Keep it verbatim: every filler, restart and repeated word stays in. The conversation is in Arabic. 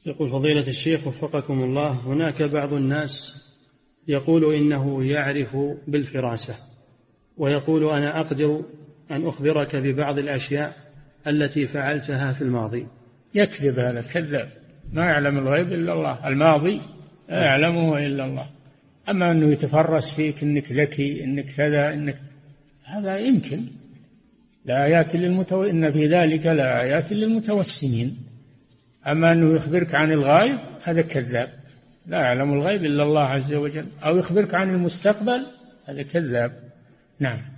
يقول فضيلة الشيخ وفقكم الله، هناك بعض الناس يقول إنه يعرف بالفراسة، ويقول أنا أقدر أن أخبرك ببعض الأشياء التي فعلتها في الماضي. يكذب، هذا كذاب، ما يعلم الغيب إلا الله، الماضي لا يعلمه إلا الله. أما أنه يتفرس فيك إنك ذكي إنك كذا إنك، هذا يمكن. لآيات للمتو... إن في ذلك لآيات للمتوسمين. أما أنه يخبرك عن الغيب هذا كذاب، لا يعلم الغيب إلا الله عز وجل. أو يخبرك عن المستقبل هذا كذاب. نعم.